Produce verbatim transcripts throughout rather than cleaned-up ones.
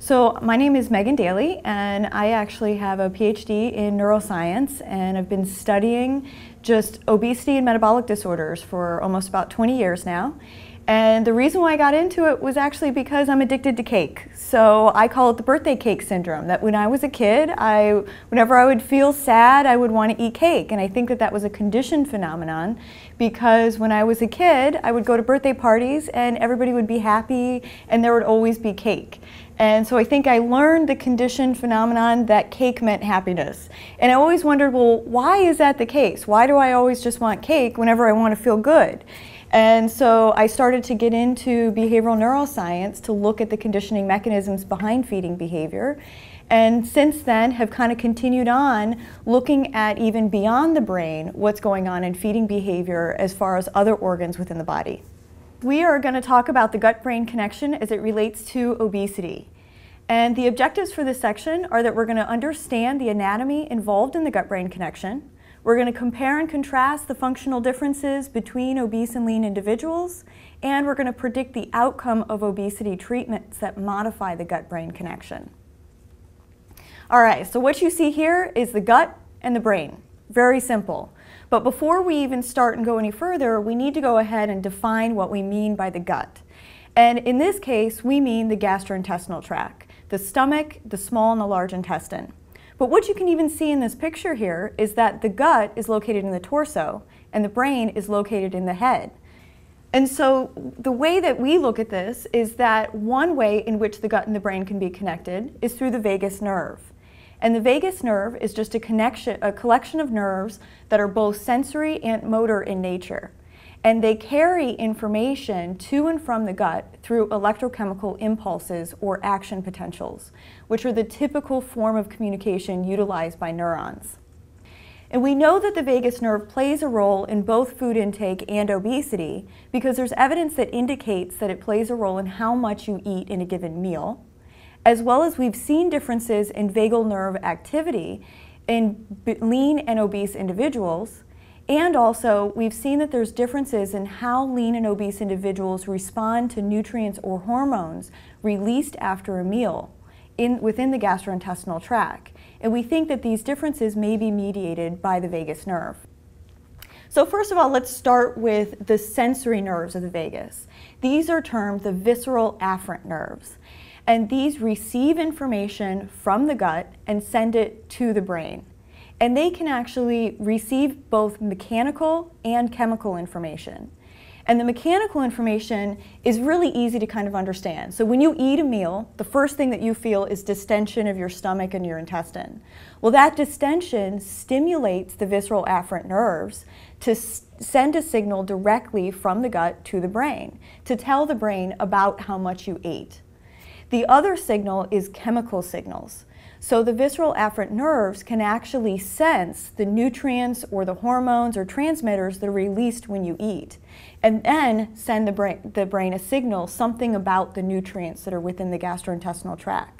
So my name is Megan Dailey, and I actually have a P H D in neuroscience, and I've been studying just obesity and metabolic disorders for almost about twenty years now. And the reason why I got into it was actually because I'm addicted to cake. So I call it the birthday cake syndrome, that when I was a kid, I, whenever I would feel sad, I would want to eat cake. And I think that that was a conditioned phenomenon because when I was a kid, I would go to birthday parties and everybody would be happy and there would always be cake. And so I think I learned the conditioned phenomenon that cake meant happiness. And I always wondered, well, why is that the case? Why do I always just want cake whenever I want to feel good? And so I started to get into behavioral neuroscience to look at the conditioning mechanisms behind feeding behavior. And since then have kind of continued on looking at even beyond the brain what's going on in feeding behavior as far as other organs within the body. We are going to talk about the gut-brain connection as it relates to obesity. And the objectives for this section are that we're going to understand the anatomy involved in the gut-brain connection. We're going to compare and contrast the functional differences between obese and lean individuals, and we're going to predict the outcome of obesity treatments that modify the gut-brain connection. All right, so what you see here is the gut and the brain. Very simple. But before we even start and go any further, we need to go ahead and define what we mean by the gut. And in this case, we mean the gastrointestinal tract, the stomach, the small and the large intestine. But what you can even see in this picture here is that the gut is located in the torso and the brain is located in the head. And so the way that we look at this is that one way in which the gut and the brain can be connected is through the vagus nerve. And the vagus nerve is just a connection, a collection of nerves that are both sensory and motor in nature. And they carry information to and from the gut through electrochemical impulses or action potentials, which are the typical form of communication utilized by neurons. And we know that the vagus nerve plays a role in both food intake and obesity because there's evidence that indicates that it plays a role in how much you eat in a given meal, as well as we've seen differences in vagal nerve activity in lean and obese individuals. And also, we've seen that there's differences in how lean and obese individuals respond to nutrients or hormones released after a meal in, within the gastrointestinal tract. And we think that these differences may be mediated by the vagus nerve. So first of all, let's start with the sensory nerves of the vagus. These are termed the visceral afferent nerves. And these receive information from the gut and send it to the brain. And they can actually receive both mechanical and chemical information. And the mechanical information is really easy to kind of understand. So when you eat a meal, the first thing that you feel is distension of your stomach and your intestine. Well, that distension stimulates the visceral afferent nerves to send a signal directly from the gut to the brain, to tell the brain about how much you ate. The other signal is chemical signals. So the visceral afferent nerves can actually sense the nutrients or the hormones or transmitters that are released when you eat, and then send the brain, the brain a signal, something about the nutrients that are within the gastrointestinal tract.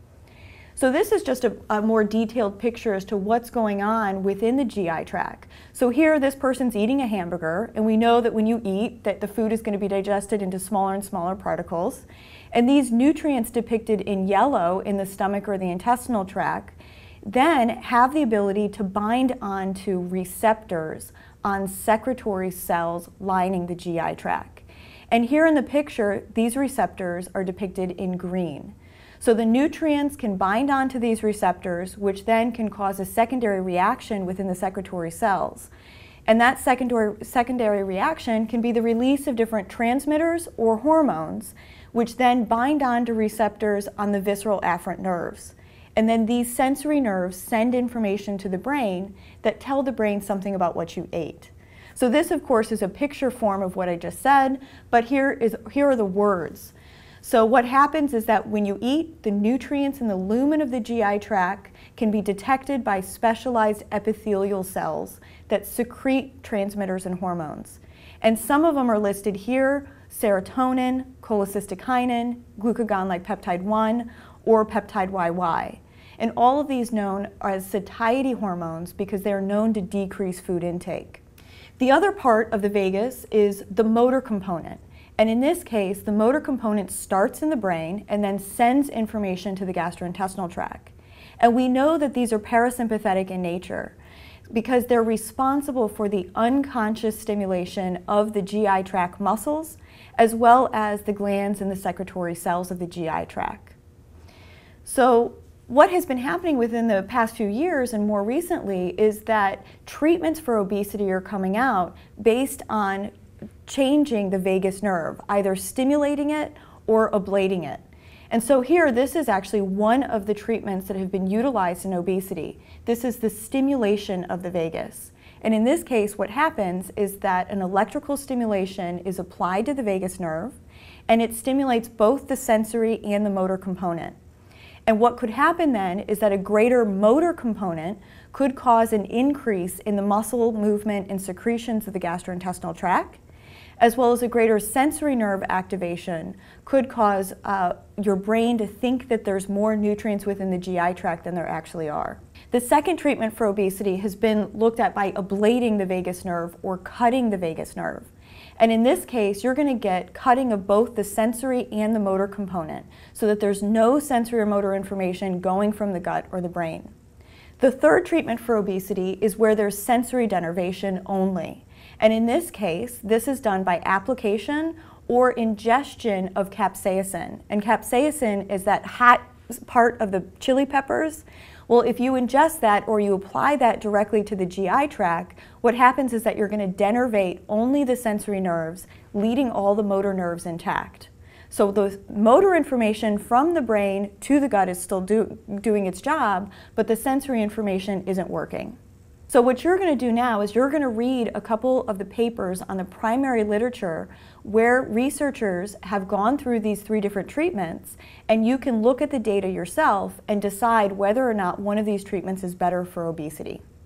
So this is just a, a more detailed picture as to what's going on within the G I tract. So here this person's eating a hamburger, and we know that when you eat that the food is going to be digested into smaller and smaller particles. And these nutrients depicted in yellow in the stomach or the intestinal tract then have the ability to bind onto receptors on secretory cells lining the G I tract. And here in the picture, these receptors are depicted in green. So the nutrients can bind onto these receptors, which then can cause a secondary reaction within the secretory cells. And that secondary, secondary reaction can be the release of different transmitters or hormones, which then bind onto receptors on the visceral afferent nerves. And then these sensory nerves send information to the brain that tell the brain something about what you ate. So this, of course, is a picture form of what I just said, but here, is, here are the words. So what happens is that when you eat, the nutrients in the lumen of the G I tract can be detected by specialized epithelial cells that secrete transmitters and hormones. And some of them are listed here: serotonin, cholecystokinin, glucagon-like peptide one, or peptide Y Y. And all of these known as satiety hormones because they are known to decrease food intake. The other part of the vagus is the motor component. And in this case, the motor component starts in the brain and then sends information to the gastrointestinal tract. And we know that these are parasympathetic in nature because they're responsible for the unconscious stimulation of the G I tract muscles, as well as the glands and the secretory cells of the G I tract. So what has been happening within the past few years and more recently is that treatments for obesity are coming out based on changing the vagus nerve, either stimulating it or ablating it. And so here, this is actually one of the treatments that have been utilized in obesity. This is the stimulation of the vagus. And in this case, what happens is that an electrical stimulation is applied to the vagus nerve, and it stimulates both the sensory and the motor component. And what could happen then is that a greater motor component could cause an increase in the muscle movement and secretions of the gastrointestinal tract, as well as a greater sensory nerve activation could cause uh, your brain to think that there's more nutrients within the G I tract than there actually are. The second treatment for obesity has been looked at by ablating the vagus nerve or cutting the vagus nerve. And in this case, you're going to get cutting of both the sensory and the motor component so that there's no sensory or motor information going from the gut or the brain. The third treatment for obesity is where there's sensory denervation only. And in this case, this is done by application or ingestion of capsaicin. And capsaicin is that hot part of the chili peppers. Well, if you ingest that or you apply that directly to the G I tract, what happens is that you're going to denervate only the sensory nerves, leaving all the motor nerves intact. So the motor information from the brain to the gut is still do, doing its job, but the sensory information isn't working. So what you're going to do now is you're going to read a couple of the papers on the primary literature where researchers have gone through these three different treatments, and you can look at the data yourself and decide whether or not one of these treatments is better for obesity.